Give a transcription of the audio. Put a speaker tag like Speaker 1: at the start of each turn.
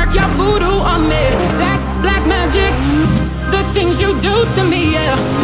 Speaker 1: work your voodoo on me. Black magic, the things you do to me, yeah.